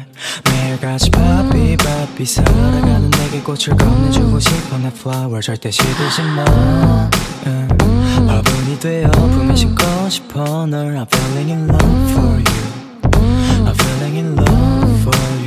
매일같이 바삐 살아가는 내게 꽃을 건네주고 싶어 내 flower 절대 시들지 마 화분이 되어 품에 심고 싶어 널 I'm feeling in love for you I'm feeling in love for you